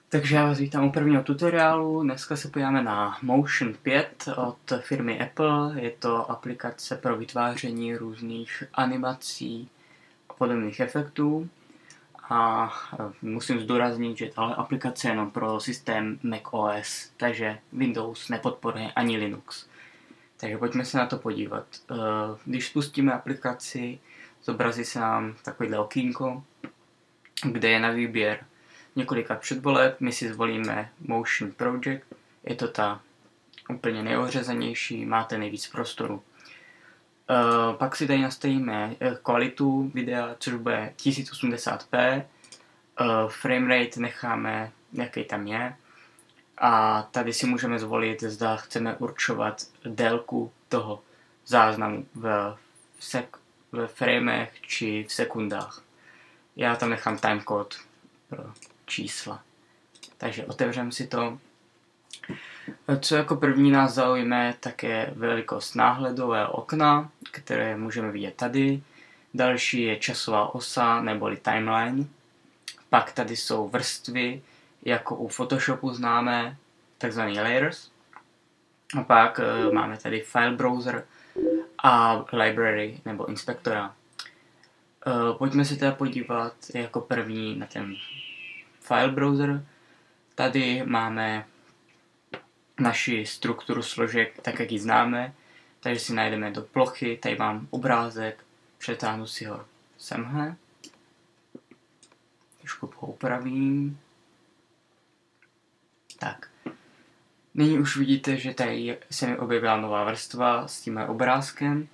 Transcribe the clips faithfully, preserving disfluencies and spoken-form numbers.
Takže já vás vítám u prvního tutoriálu. Dneska se podíváme na Motion pět od firmy Apple. Je to aplikace pro vytváření různých animací a podobných efektů. A musím zdůraznit, že tahle aplikace je jenom pro systém macOS, takže Windows nepodporuje ani Linux. Takže pojďme se na to podívat. Když spustíme aplikaci, zobrazí se nám takovýhle okýnko, kde je na výběr několika předvoleb. My si zvolíme Motion Project, je to ta úplně nejořezanější, máte nejvíc prostoru. Uh, pak si tady nastavíme kvalitu videa, což bude tisíc osmdesát p, uh, framerate necháme, jaký tam je, a tady si můžeme zvolit, zda chceme určovat délku toho záznamu v, sek- v framech či v sekundách. Já tam nechám timecode pro čísla. Takže otevřeme si to. Co jako první nás zaujme, tak je velikost náhledového okna, které můžeme vidět tady. Další je časová osa neboli timeline. Pak tady jsou vrstvy, jako u Photoshopu známe, takzvaný layers. A pak e, máme tady file browser a library nebo inspektora. E, pojďme se teda podívat jako první na ten file browser. Tady máme naši strukturu složek, tak jak ji známe, takže si najdeme do plochy, tady mám obrázek, přetáhnu si ho semhle, trošku poupravím. Tak. Nyní už vidíte, že tady se mi objevila nová vrstva s tím obrázkem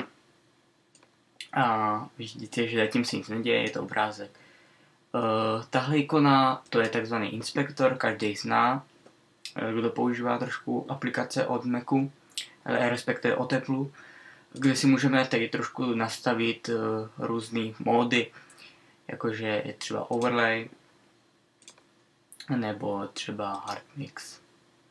a vidíte, že zatím se nic neděje, je to obrázek. Uh, tahle ikona, to je takzvaný inspektor, každý zná, kdo používá trošku aplikace od Macu, respektive od Apple, kde si můžeme tady trošku nastavit uh, různé módy, jakože je třeba overlay, nebo třeba hard mix.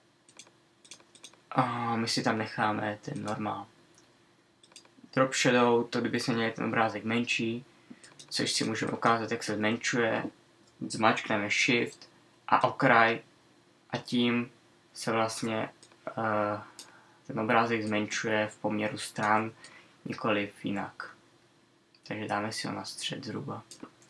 A my si tam necháme ten normál. Drop shadow, to kdyby se měl ten obrázek menší, což si můžeme ukázat, jak se zmenšuje. Zmačkneme shift a okraj a tím se vlastně uh, ten obrázek zmenšuje v poměru stran, nikoliv jinak. Takže dáme si ho na střed zhruba.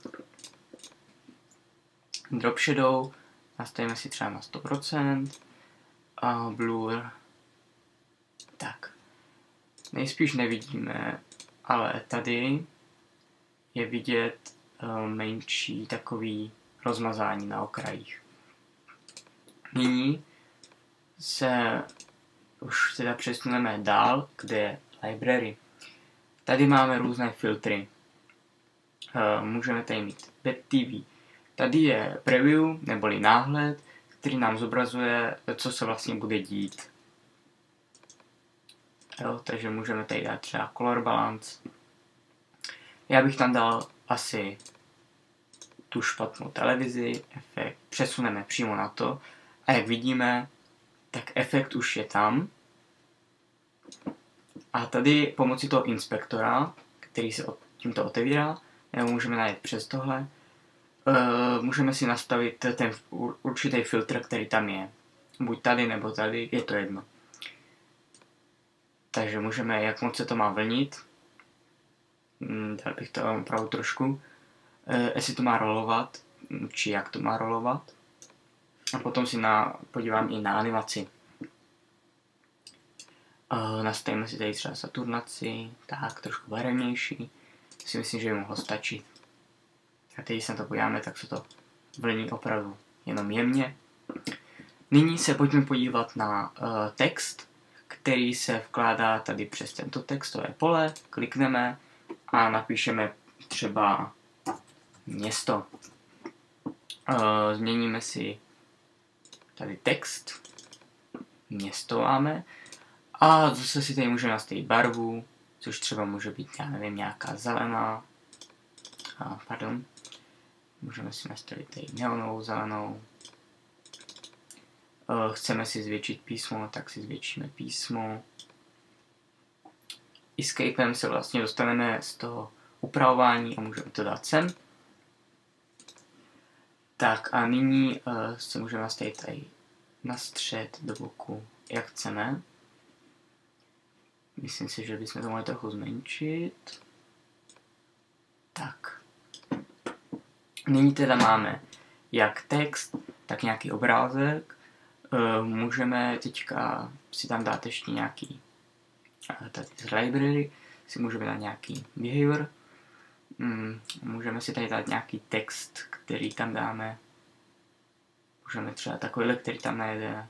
Drop shadow nastavíme si třeba na sto procent a blur tak. Nejspíš nevidíme, ale tady je vidět uh, menší takový rozmazání na okrajích. Nyní se už teda přesuneme dál, kde je library. Tady máme různé filtry. Uh, můžeme tady mít Web T V. Tady je preview, neboli náhled, který nám zobrazuje, co se vlastně bude dít. Jo, takže můžeme tady dát třeba color balance. Já bych tam dal asi tu špatnou televizi, efekt přesuneme přímo na to a jak vidíme, tak efekt už je tam. A tady pomocí toho inspektora, který se tímto otevírá, nebo můžeme najít přes tohle, uh, můžeme si nastavit ten určitý filtr, který tam je. Buď tady nebo tady, je to jedno. Takže můžeme, jak moc se to má vlnit, dal bych to opravdu trošku, e, jestli to má rolovat, či jak to má rolovat. A potom si na, podívám i na animaci. E, nastavíme si tady třeba saturnaci, tak trošku barevnější, si myslím, že by mohlo stačit. A teď, když se na to podíváme, tak se to vlní opravdu jenom jemně. Nyní se pojďme podívat na e, text, který se vkládá tady přes tento textové pole, klikneme a napíšeme třeba město. E, změníme si tady text, město máme a zase si tady můžeme nastavit barvu, což třeba může být, já nevím, nějaká zelená, a, pardon, můžeme si nastavit tady neonovou zelenou. Chceme si zvětšit písmo, tak si zvětšíme písmo. Escapem se vlastně dostaneme z toho upravování a můžeme to dát sem. Tak a nyní uh, si můžeme nastavit tady na střed, do boku, jak chceme. Myslím si, že bychom to mohli trochu zmenšit. Tak. Nyní teda máme jak text, tak nějaký obrázek. Uh, můžeme teďka si tam dát ještě nějaký uh, tady z library, si můžeme dát nějaký behavior. Um, můžeme si tady dát nějaký text, který tam dáme. Můžeme třeba takovýhle, který tam najde.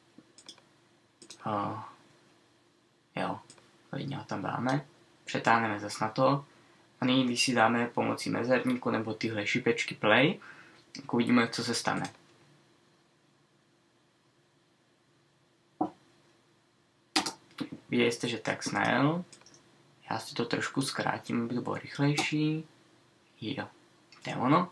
Uh, jo, klidně ho tam dáme. Přetáhneme zase na to. A nyní, když si dáme pomocí mezerníku nebo tyhle šipečky play, tak uvidíme, co se stane. Viděli jste, že text najel. Já si to trošku zkrátím, aby to bylo rychlejší. Jo, to je ono.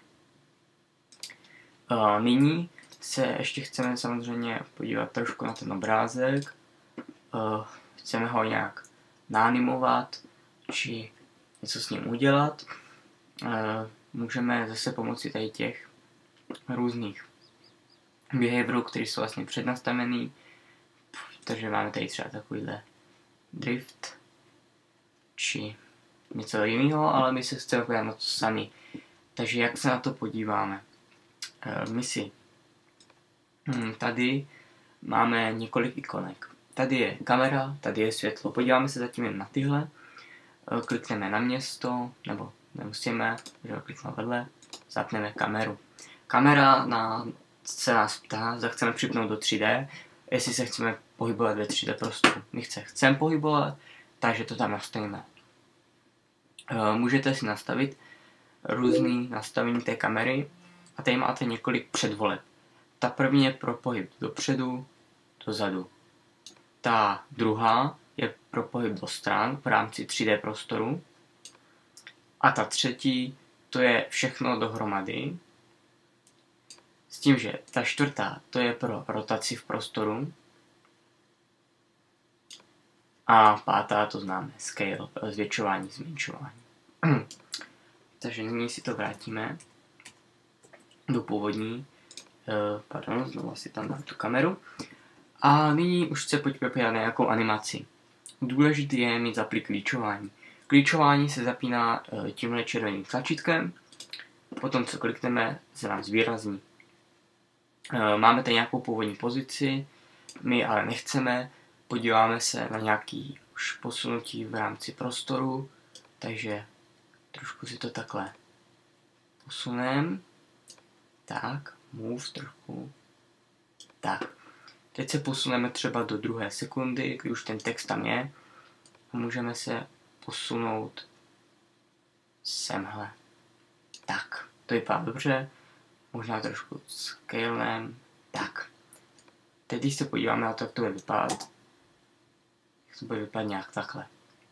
Uh, nyní se ještě chceme samozřejmě podívat trošku na ten obrázek. Uh, chceme ho nějak naanimovat, či něco s ním udělat. Uh, můžeme zase pomocí tady těch různých behaviorů, které jsou vlastně přednastavený. Takže máme tady třeba takovýhle drift, či něco jiného, ale my se chceme podívat na to sami. Takže jak se na to podíváme? Uh, my si hmm, tady máme několik ikonek. Tady je kamera, tady je světlo. Podíváme se zatím jen na tyhle. Uh, klikneme na město, nebo nemusíme, že klikneme vedle, zapneme kameru. Kamera na, se nás ptá, zda chceme připnout do tři dé, jestli se chceme pohybovat ve tři dé prostoru. My se chceme pohybovat, takže to tam nastavíme. Uh, můžete si nastavit různý nastavení té kamery a tady máte několik předvoleb. Ta první je pro pohyb dopředu, dozadu. Ta druhá je pro pohyb do stran v rámci tři dé prostoru. A ta třetí, to je všechno dohromady. S tím, že ta čtvrtá, to je pro rotaci v prostoru. A pátá, to známe, scale, zvětšování, zmenšování. Takže nyní si to vrátíme do původní. Uh, pardon, znovu si tam dám tu kameru. A nyní už se pojďme podívat na nějakou animaci. Důležité je mít zapli klíčování. Klíčování se zapíná uh, tímhle červeným tlačítkem. Potom, co klikneme, se nám zvýrazní. Uh, máme tady nějakou původní pozici, my ale nechceme. Podíváme se na nějaký už posunutí v rámci prostoru. Takže trošku si to takhle posuneme. Tak, move trošku. Tak. Teď se posuneme třeba do druhé sekundy, kdy už ten text tam je. A můžeme se posunout semhle. Tak, to vypadá dobře. Možná trošku scalenem. Tak. Teď, když se podíváme na to, jak to bude vypadat, jak to bude vypadat nějak takhle.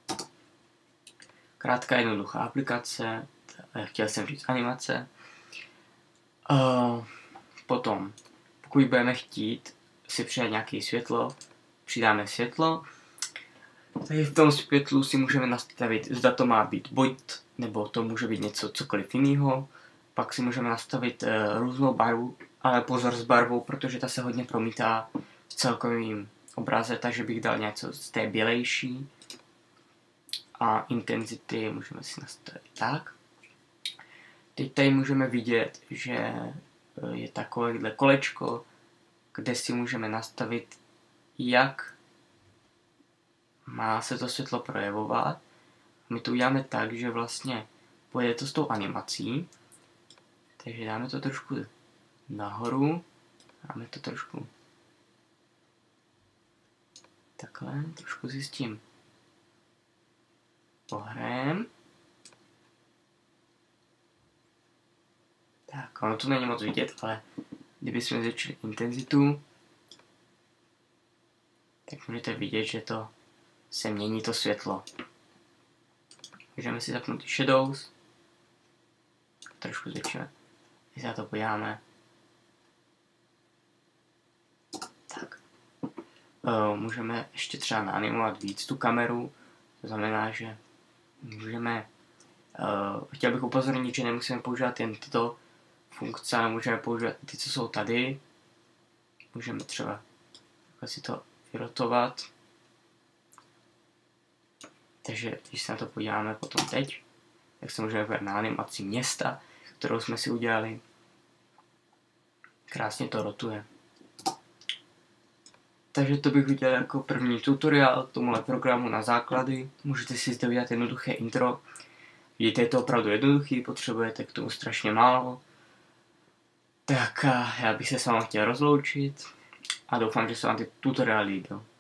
Krátká jednoduchá aplikace, chtěl jsem říct animace. Uh, potom, pokud budeme chtít si přidat nějaké světlo, přidáme světlo. Tady v tom světlu si můžeme nastavit, zda to má být buď, nebo to může být něco cokoliv jiného. Pak si můžeme nastavit uh, různou barvu, ale pozor s barvou, protože ta se hodně promítá v celkovém obraze, takže bych dal něco z té bělejší. A intenzity můžeme si nastavit tak. Teď tady můžeme vidět, že je takovéhle kolečko, kde si můžeme nastavit, jak má se to světlo projevovat. My to uděláme tak, že vlastně pojede to s tou animací. Takže dáme to trošku nahoru. Dáme to trošku takhle, trošku si s tím pohrajem. Tak, ono to není moc vidět, ale kdybychom zvětšili intenzitu, tak můžete vidět, že to se mění to světlo. Můžeme si zapnout ty shadows. Trošku zvětšíme. Když se na to podíváme. Tak. Uh, můžeme ještě třeba naanimovat víc tu kameru. To znamená, že můžeme... Uh, chtěl bych upozornit, že nemusíme používat jen tyto funkce, můžeme používat ty, co jsou tady. Můžeme třeba si to vyrotovat. Takže když se na to podíváme potom teď, tak se můžeme podívat na animaci města, kterou jsme si udělali. Krásně to rotuje. Takže to bych udělal jako první tutoriál k tomuhle programu na základy. Můžete si zde udělat jednoduché intro. Vidíte, je to opravdu jednoduchý, potřebujete k tomu strašně málo. Tak já bych se s vámi chtěl rozloučit a doufám, že se vám ty tutoriály líbil.